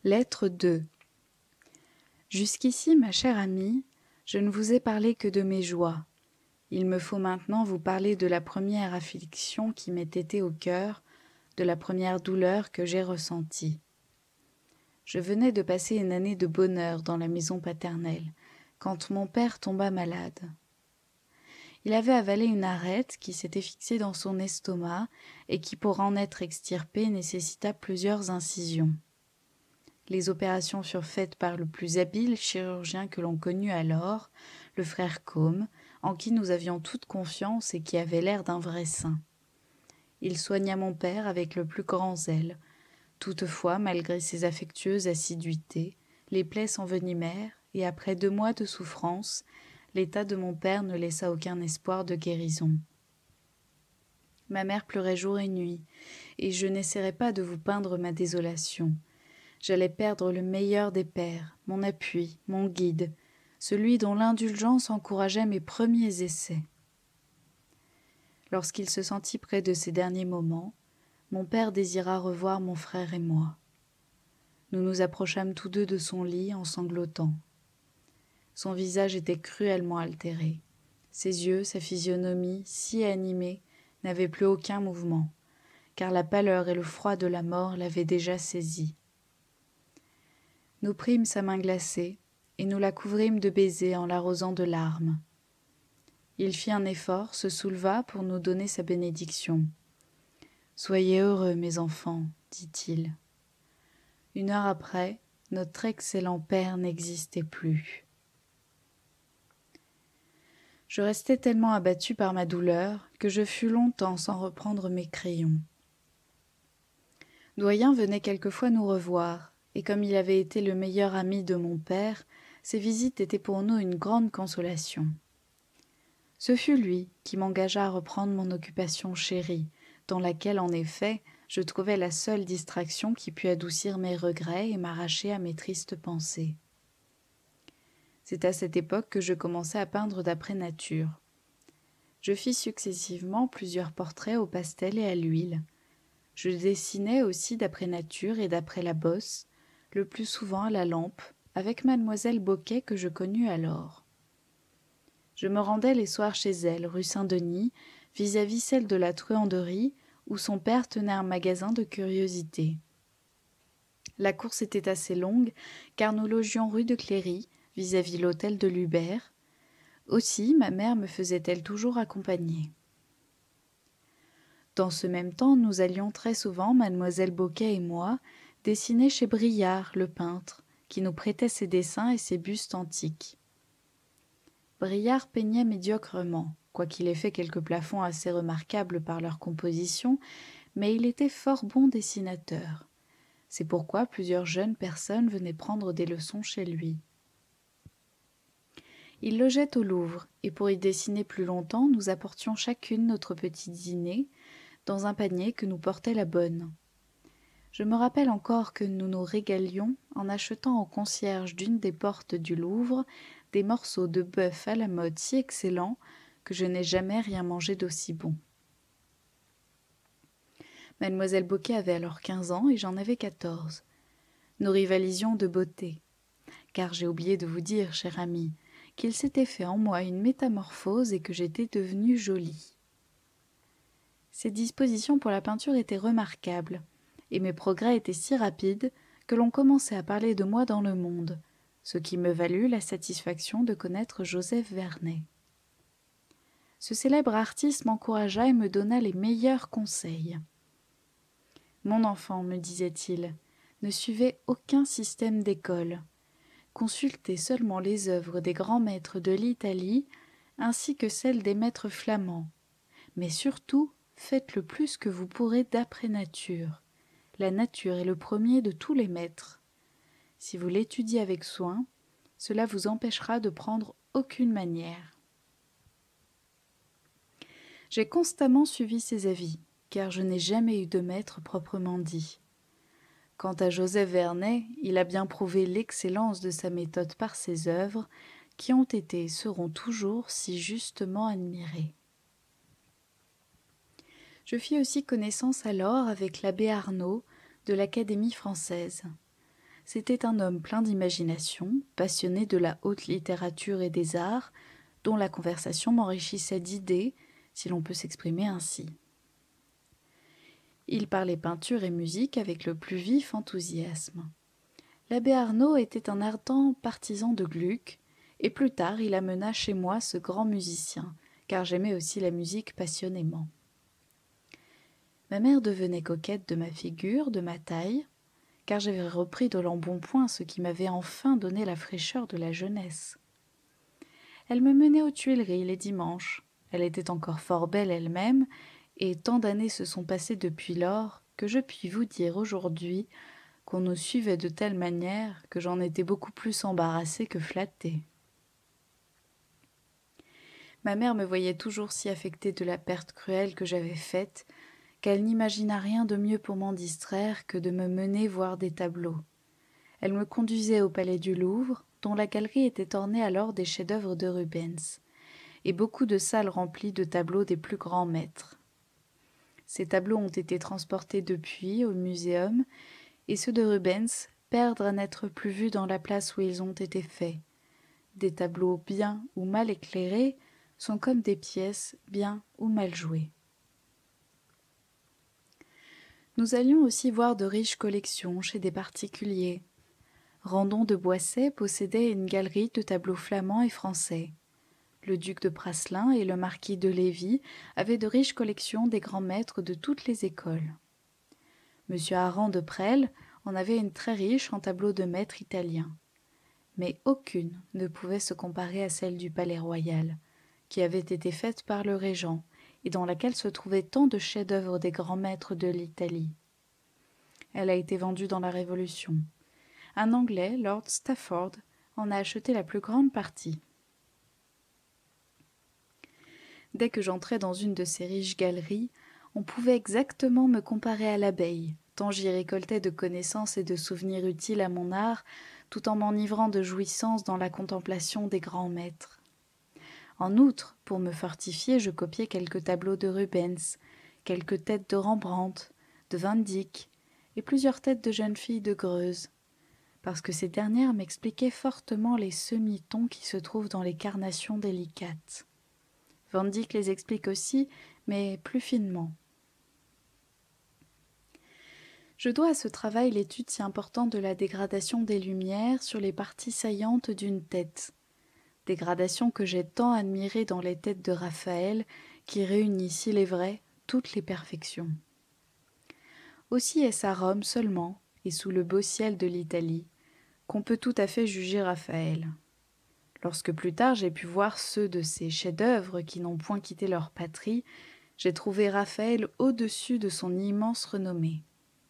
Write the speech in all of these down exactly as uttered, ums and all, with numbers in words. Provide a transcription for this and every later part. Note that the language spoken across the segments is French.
Lettre deux. Jusqu'ici, ma chère amie, je ne vous ai parlé que de mes joies. Il me faut maintenant vous parler de la première affliction qui m'est été au cœur, de la première douleur que j'ai ressentie. Je venais de passer une année de bonheur dans la maison paternelle, quand mon père tomba malade. Il avait avalé une arête qui s'était fixée dans son estomac et qui, pour en être extirpée, nécessita plusieurs incisions. Les opérations furent faites par le plus habile chirurgien que l'on connut alors, le frère Combe, en qui nous avions toute confiance et qui avait l'air d'un vrai saint. Il soigna mon père avec le plus grand zèle. Toutefois, malgré ses affectueuses assiduités, les plaies s'envenimèrent et après deux mois de souffrance, l'état de mon père ne laissa aucun espoir de guérison. Ma mère pleurait jour et nuit, et je n'essaierai pas de vous peindre ma désolation. J'allais perdre le meilleur des pères, mon appui, mon guide, celui dont l'indulgence encourageait mes premiers essais. Lorsqu'il se sentit près de ses derniers moments, mon père désira revoir mon frère et moi. Nous nous approchâmes tous deux de son lit en sanglotant. Son visage était cruellement altéré. Ses yeux, sa physionomie, si animée, n'avaient plus aucun mouvement, car la pâleur et le froid de la mort l'avaient déjà saisi. Nous prîmes sa main glacée, et nous la couvrîmes de baisers en l'arrosant de larmes. Il fit un effort, se souleva pour nous donner sa bénédiction. « Soyez heureux, mes enfants, dit-il. » Une heure après, notre excellent père n'existait plus. Je restai tellement abattue par ma douleur que je fus longtemps sans reprendre mes crayons. Doyen venait quelquefois nous revoir, et comme il avait été le meilleur ami de mon père, ses visites étaient pour nous une grande consolation. Ce fut lui qui m'engagea à reprendre mon occupation chérie, dans laquelle, en effet, je trouvais la seule distraction qui pût adoucir mes regrets et m'arracher à mes tristes pensées. C'est à cette époque que je commençai à peindre d'après nature. Je fis successivement plusieurs portraits au pastel et à l'huile. Je dessinais aussi d'après nature et d'après la bosse, le plus souvent à la lampe, avec mademoiselle Boquet que je connus alors. Je me rendais les soirs chez elle, rue Saint-Denis, vis-à-vis celle de la Truanderie, où son père tenait un magasin de curiosités. La course était assez longue, car nous logions rue de Cléry, vis-à-vis l'hôtel de Lubert. Aussi, ma mère me faisait-elle toujours accompagner. Dans ce même temps, nous allions très souvent, mademoiselle Boquet et moi, dessiner chez Briard, le peintre, qui nous prêtait ses dessins et ses bustes antiques. Briard peignait médiocrement, quoiqu'il ait fait quelques plafonds assez remarquables par leur composition, mais il était fort bon dessinateur. C'est pourquoi plusieurs jeunes personnes venaient prendre des leçons chez lui. Il logeait au Louvre, et pour y dessiner plus longtemps, nous apportions chacune notre petit dîner dans un panier que nous portait la bonne. Je me rappelle encore que nous nous régalions en achetant au concierge d'une des portes du Louvre des morceaux de bœuf à la mode si excellents que je n'ai jamais rien mangé d'aussi bon. Mademoiselle Boquet avait alors quinze ans et j'en avais quatorze. Nous rivalisions de beauté, car j'ai oublié de vous dire, chère amie, qu'il s'était fait en moi une métamorphose et que j'étais devenue jolie. Ces dispositions pour la peinture étaient remarquables, et mes progrès étaient si rapides que l'on commençait à parler de moi dans le monde, ce qui me valut la satisfaction de connaître Joseph Vernet. Ce célèbre artiste m'encouragea et me donna les meilleurs conseils. « Mon enfant, me disait-il, ne suivez aucun système d'école. Consultez seulement les œuvres des grands maîtres de l'Italie ainsi que celles des maîtres flamands, mais surtout faites le plus que vous pourrez d'après nature. La nature est le premier de tous les maîtres. Si vous l'étudiez avec soin, cela vous empêchera de prendre aucune manière. » J'ai constamment suivi ses avis, car je n'ai jamais eu de maître proprement dit. Quant à Joseph Vernet, il a bien prouvé l'excellence de sa méthode par ses œuvres, qui ont été et seront toujours si justement admirées. Je fis aussi connaissance alors avec l'abbé Arnaud de l'Académie française. C'était un homme plein d'imagination, passionné de la haute littérature et des arts, dont la conversation m'enrichissait d'idées, si l'on peut s'exprimer ainsi. Il parlait peinture et musique avec le plus vif enthousiasme. L'abbé Arnauld était un ardent partisan de Gluck, et plus tard il amena chez moi ce grand musicien, car j'aimais aussi la musique passionnément. Ma mère devenait coquette de ma figure, de ma taille, car j'avais repris de l'embonpoint ce qui m'avait enfin donné la fraîcheur de la jeunesse. Elle me menait aux Tuileries les dimanches. Elle était encore fort belle elle-même, et tant d'années se sont passées depuis lors que je puis vous dire aujourd'hui qu'on nous suivait de telle manière que j'en étais beaucoup plus embarrassée que flattée. Ma mère me voyait toujours si affectée de la perte cruelle que j'avais faite, qu'elle n'imagina rien de mieux pour m'en distraire que de me mener voir des tableaux. Elle me conduisait au palais du Louvre, dont la galerie était ornée alors des chefs-d'œuvre de Rubens, et beaucoup de salles remplies de tableaux des plus grands maîtres. Ces tableaux ont été transportés depuis au muséum, et ceux de Rubens perdent à n'être plus vus dans la place où ils ont été faits. Des tableaux bien ou mal éclairés sont comme des pièces bien ou mal jouées. Nous allions aussi voir de riches collections chez des particuliers. Randon de Boisset possédait une galerie de tableaux flamands et français. Le duc de Praslin et le marquis de Lévis avaient de riches collections des grands maîtres de toutes les écoles. Monsieur Aran de Presles en avait une très riche en tableaux de maîtres italiens. Mais aucune ne pouvait se comparer à celle du Palais Royal, qui avait été faite par le régent, et dans laquelle se trouvaient tant de chefs-d'œuvre des grands maîtres de l'Italie. Elle a été vendue dans la Révolution. Un Anglais, Lord Stafford, en a acheté la plus grande partie. Dès que j'entrais dans une de ces riches galeries, on pouvait exactement me comparer à l'abeille, tant j'y récoltais de connaissances et de souvenirs utiles à mon art, tout en m'enivrant de jouissances dans la contemplation des grands maîtres. En outre, pour me fortifier, je copiais quelques tableaux de Rubens, quelques têtes de Rembrandt, de Van Dyck, et plusieurs têtes de jeunes filles de Greuze, parce que ces dernières m'expliquaient fortement les semi-tons qui se trouvent dans les carnations délicates. Van Dyck les explique aussi, mais plus finement. Je dois à ce travail l'étude si importante de la dégradation des lumières sur les parties saillantes d'une tête, dégradation que j'ai tant admirée dans les têtes de Raphaël, qui réunit, s'il est vrai, toutes les perfections. Aussi est-ce à Rome seulement, et sous le beau ciel de l'Italie, qu'on peut tout à fait juger Raphaël. Lorsque plus tard j'ai pu voir ceux de ces chefs-d'œuvre qui n'ont point quitté leur patrie, j'ai trouvé Raphaël au-dessus de son immense renommée.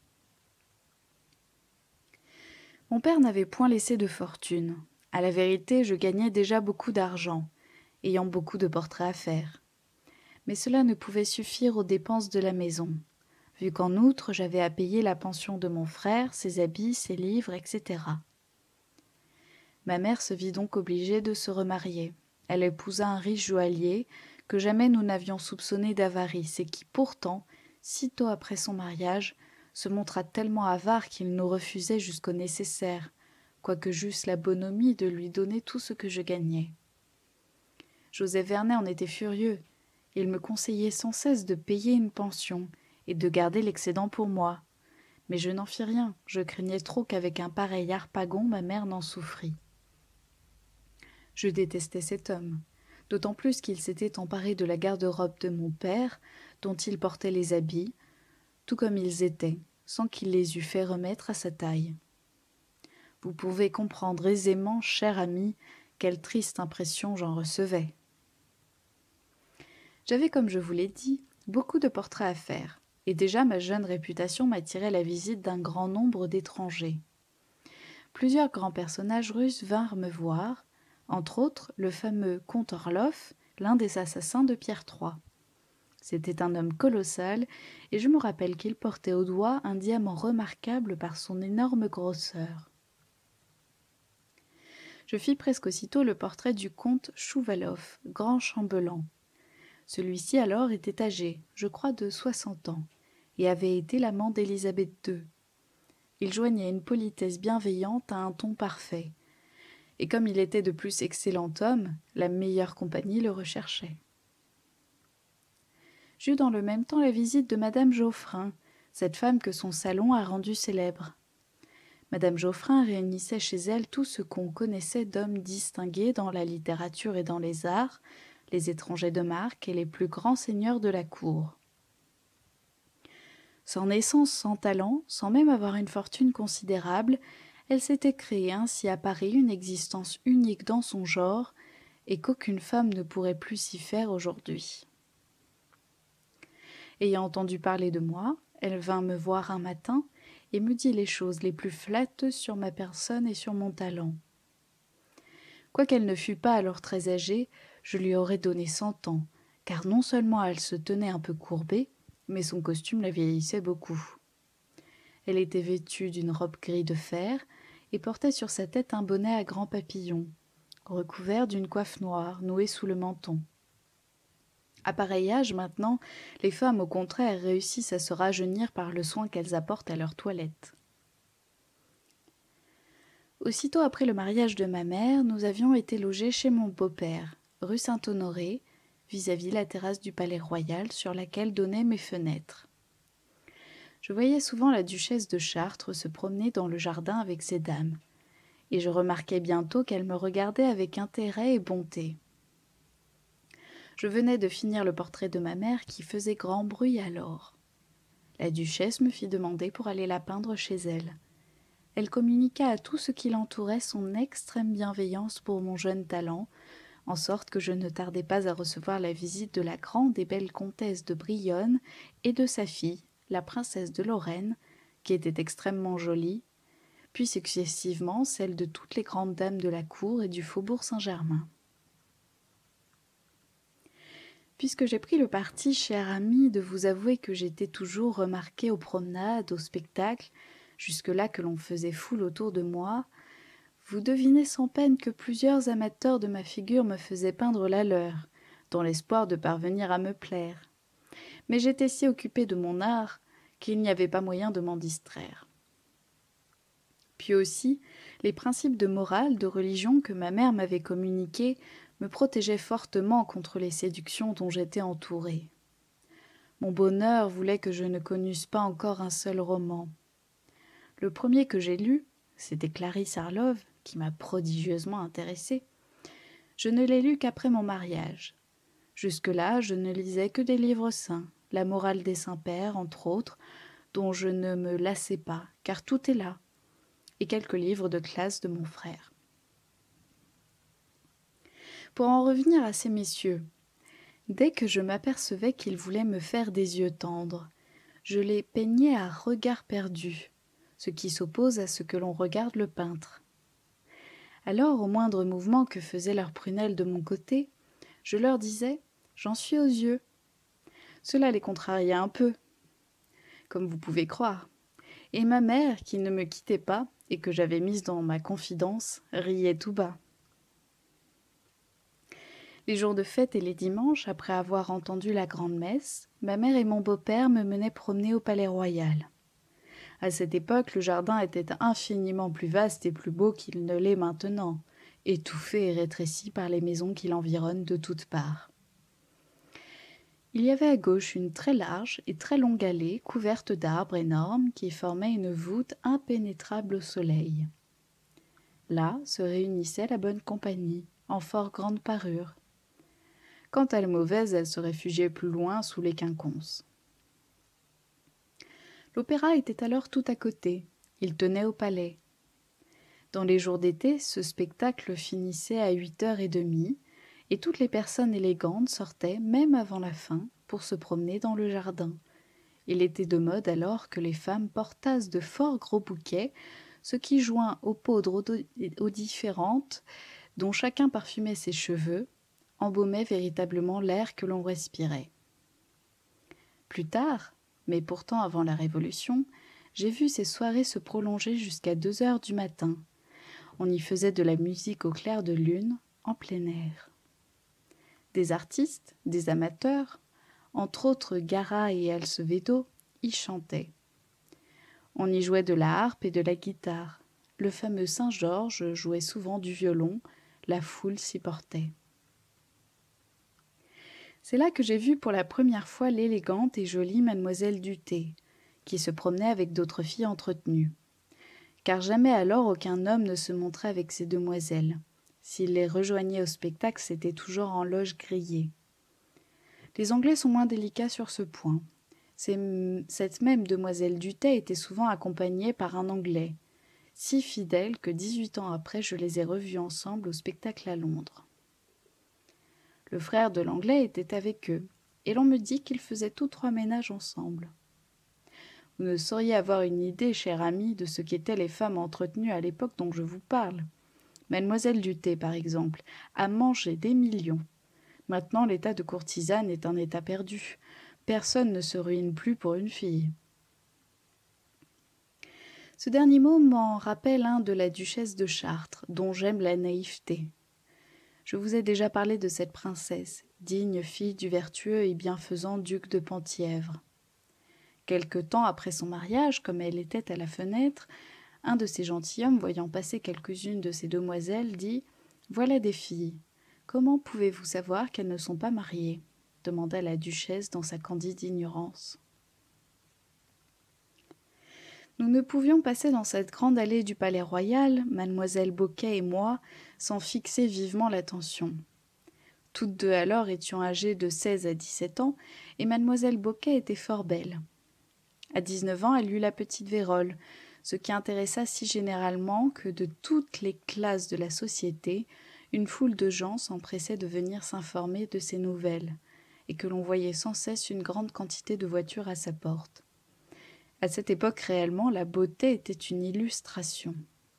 Mon père n'avait point laissé de fortune. À la vérité, je gagnais déjà beaucoup d'argent, ayant beaucoup de portraits à faire. Mais cela ne pouvait suffire aux dépenses de la maison, vu qu'en outre j'avais à payer la pension de mon frère, ses habits, ses livres, et cetera. Ma mère se vit donc obligée de se remarier. Elle épousa un riche joaillier que jamais nous n'avions soupçonné d'avarice et qui pourtant, sitôt après son mariage, se montra tellement avare qu'il nous refusait jusqu'au nécessaire, quoique j'eusse la bonhomie de lui donner tout ce que je gagnais. Joseph Vernet en était furieux. Il me conseillait sans cesse de payer une pension et de garder l'excédent pour moi. Mais je n'en fis rien, je craignais trop qu'avec un pareil harpagon ma mère n'en souffrît. Je détestais cet homme, d'autant plus qu'il s'était emparé de la garde-robe de mon père, dont il portait les habits, tout comme ils étaient, sans qu'il les eût fait remettre à sa taille. Vous pouvez comprendre aisément, cher ami, quelle triste impression j'en recevais. J'avais, comme je vous l'ai dit, beaucoup de portraits à faire, et déjà ma jeune réputation m'attirait la visite d'un grand nombre d'étrangers. Plusieurs grands personnages russes vinrent me voir, entre autres le fameux comte Orloff, l'un des assassins de Pierre trois. C'était un homme colossal, et je me rappelle qu'il portait au doigt un diamant remarquable par son énorme grosseur. Je fis presque aussitôt le portrait du comte Chouvalov, grand chambellan. Celui-ci alors était âgé, je crois de soixante ans, et avait été l'amant d'Élisabeth deux. Il joignait une politesse bienveillante à un ton parfait. Et comme il était de plus excellent homme, la meilleure compagnie le recherchait. J'eus dans le même temps la visite de madame Geoffrin, cette femme que son salon a rendue célèbre. Madame Geoffrin réunissait chez elle tout ce qu'on connaissait d'hommes distingués dans la littérature et dans les arts, les étrangers de marque et les plus grands seigneurs de la cour. Sans naissance, sans talent, sans même avoir une fortune considérable, elle s'était créée ainsi à Paris une existence unique dans son genre et qu'aucune femme ne pourrait plus s'y faire aujourd'hui. Ayant entendu parler de moi, elle vint me voir un matin et me dit les choses les plus flatteuses sur ma personne et sur mon talent. Quoiqu'elle ne fût pas alors très âgée, je lui aurais donné cent ans, car non seulement elle se tenait un peu courbée, mais son costume la vieillissait beaucoup. Elle était vêtue d'une robe gris de fer et portait sur sa tête un bonnet à grands papillons, recouvert d'une coiffe noire nouée sous le menton. À pareil âge, maintenant, les femmes, au contraire, réussissent à se rajeunir par le soin qu'elles apportent à leur toilette. Aussitôt après le mariage de ma mère, nous avions été logés chez mon beau-père, rue Saint-Honoré, vis-à-vis la terrasse du Palais Royal sur laquelle donnaient mes fenêtres. Je voyais souvent la duchesse de Chartres se promener dans le jardin avec ses dames, et je remarquai bientôt qu'elle me regardait avec intérêt et bonté. Je venais de finir le portrait de ma mère qui faisait grand bruit alors. La duchesse me fit demander pour aller la peindre chez elle. Elle communiqua à tout ce qui l'entourait son extrême bienveillance pour mon jeune talent, en sorte que je ne tardai pas à recevoir la visite de la grande et belle comtesse de Brionne et de sa fille, la princesse de Lorraine, qui était extrêmement jolie, puis successivement celle de toutes les grandes dames de la cour et du faubourg Saint-Germain. Puisque j'ai pris le parti, cher ami, de vous avouer que j'étais toujours remarquée aux promenades, aux spectacles, jusque-là que l'on faisait foule autour de moi, vous devinez sans peine que plusieurs amateurs de ma figure me faisaient peindre la leur, dans l'espoir de parvenir à me plaire. Mais j'étais si occupée de mon art qu'il n'y avait pas moyen de m'en distraire. Puis aussi, les principes de morale, de religion que ma mère m'avait communiqués me protégeaient fortement contre les séductions dont j'étais entourée. Mon bonheur voulait que je ne connusse pas encore un seul roman. Le premier que j'ai lu, c'était Clarisse Harlowe, qui m'a prodigieusement intéressée. Je ne l'ai lu qu'après mon mariage. Jusque-là, je ne lisais que des livres saints, la morale des saints-pères, entre autres, dont je ne me lassais pas, car tout est là, et quelques livres de classe de mon frère. Pour en revenir à ces messieurs, dès que je m'apercevais qu'ils voulaient me faire des yeux tendres, je les peignais à regard perdu, ce qui s'oppose à ce que l'on regarde le peintre. Alors, au moindre mouvement que faisaient leurs prunelles de mon côté, je leur disais « J'en suis aux yeux ». Cela les contrariait un peu, comme vous pouvez croire. Et ma mère, qui ne me quittait pas et que j'avais mise dans ma confidence, riait tout bas. Les jours de fête et les dimanches, après avoir entendu la grande-messe, ma mère et mon beau-père me menaient promener au Palais Royal. À cette époque, le jardin était infiniment plus vaste et plus beau qu'il ne l'est maintenant, étouffé et rétréci par les maisons qui l'environnent de toutes parts. Il y avait à gauche une très large et très longue allée couverte d'arbres énormes qui formaient une voûte impénétrable au soleil. Là se réunissait la bonne compagnie, en fort grande parure. Quant à la mauvaise, elle se réfugiait plus loin sous les quinconces. L'opéra était alors tout à côté, il tenait au palais. Dans les jours d'été, ce spectacle finissait à huit heures trente, et toutes les personnes élégantes sortaient, même avant la fin, pour se promener dans le jardin. Il était de mode alors que les femmes portassent de fort gros bouquets, ce qui, joint aux poudres odoriférantes, dont chacun parfumait ses cheveux, embaumait véritablement l'air que l'on respirait. Plus tard, mais pourtant avant la Révolution, j'ai vu ces soirées se prolonger jusqu'à deux heures du matin. On y faisait de la musique au clair de lune, en plein air. Des artistes, des amateurs, entre autres Garat et Alcevedo, y chantaient. On y jouait de la harpe et de la guitare. Le fameux Saint-Georges jouait souvent du violon, la foule s'y portait. C'est là que j'ai vu pour la première fois l'élégante et jolie mademoiselle Duthé, qui se promenait avec d'autres filles entretenues. Car jamais alors aucun homme ne se montrait avec ces demoiselles. S'il les rejoignait au spectacle, c'était toujours en loge grillée. Les Anglais sont moins délicats sur ce point. C'est, cette même demoiselle Duthé était souvent accompagnée par un Anglais, si fidèle que dix-huit ans après, je les ai revus ensemble au spectacle à Londres. Le frère de l'Anglais était avec eux, et l'on me dit qu'ils faisaient tous trois ménage ensemble. Vous ne sauriez avoir une idée, cher ami, de ce qu'étaient les femmes entretenues à l'époque dont je vous parle. Mademoiselle Duthé, par exemple, a mangé des millions. Maintenant, l'état de courtisane est un état perdu. Personne ne se ruine plus pour une fille. Ce dernier mot m'en rappelle un de la duchesse de Chartres, dont j'aime la naïveté. Je vous ai déjà parlé de cette princesse, digne fille du vertueux et bienfaisant duc de Penthièvre. Quelque temps après son mariage, comme elle était à la fenêtre, un de ces gentilshommes, voyant passer quelques-unes de ces demoiselles, dit « Voilà des filles. Comment pouvez-vous savoir qu'elles ne sont pas mariées ?» demanda la duchesse dans sa candide ignorance. Nous ne pouvions passer dans cette grande allée du Palais Royal, mademoiselle Boquet et moi, sans fixer vivement l'attention. Toutes deux alors étions âgées de seize à dix-sept ans, et mademoiselle Boquet était fort belle. À dix-neuf ans, elle eut la petite vérole, ce qui intéressa si généralement que de toutes les classes de la société, une foule de gens s'empressait de venir s'informer de ses nouvelles, et que l'on voyait sans cesse une grande quantité de voitures à sa porte. À cette époque, réellement, la beauté était une illustration.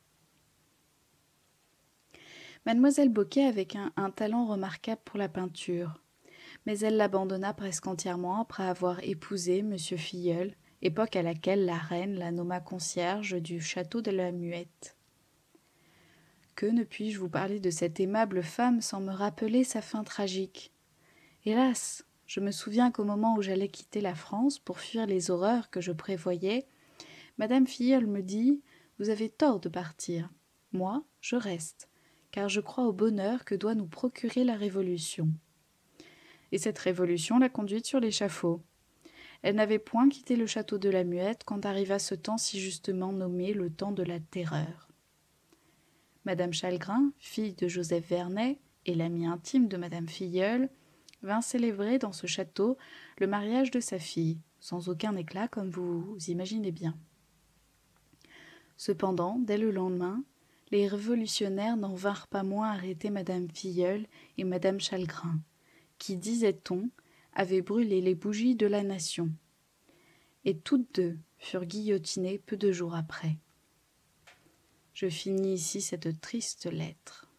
Mademoiselle Boquet avait un, un talent remarquable pour la peinture, mais elle l'abandonna presque entièrement après avoir épousé Monsieur Filleul, époque à laquelle la reine la nomma concierge du château de la Muette. Que ne puis-je vous parler de cette aimable femme sans me rappeler sa fin tragique? Hélas! Je me souviens qu'au moment où j'allais quitter la France pour fuir les horreurs que je prévoyais, Madame Filleul me dit « Vous avez tort de partir. Moi, je reste, car je crois au bonheur que doit nous procurer la Révolution. » Et cette Révolution l'a conduite sur l'échafaud. Elle n'avait point quitté le château de la Muette quand arriva ce temps si justement nommé le temps de la terreur. Madame Chalgrin, fille de Joseph Vernet et l'amie intime de Madame Filleul, vint célébrer dans ce château le mariage de sa fille, sans aucun éclat comme vous imaginez bien. Cependant, dès le lendemain, les révolutionnaires n'en vinrent pas moins arrêter Madame Filleul et Madame Chalgrin, qui, disait-on, avaient brûlé les bougies de la nation. Et toutes deux furent guillotinées peu de jours après. Je finis ici cette triste lettre.